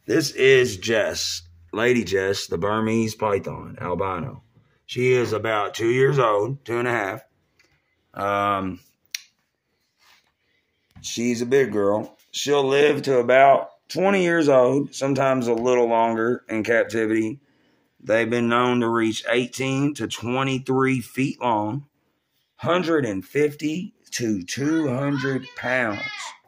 This is Jess, Lady Jess, the Burmese python, albino. She is about 2 years old, 2.5. She's a big girl. She'll live to about 20 years old, sometimes a little longer in captivity. They've been known to reach 18 to 23 feet long, 150 to 200 pounds.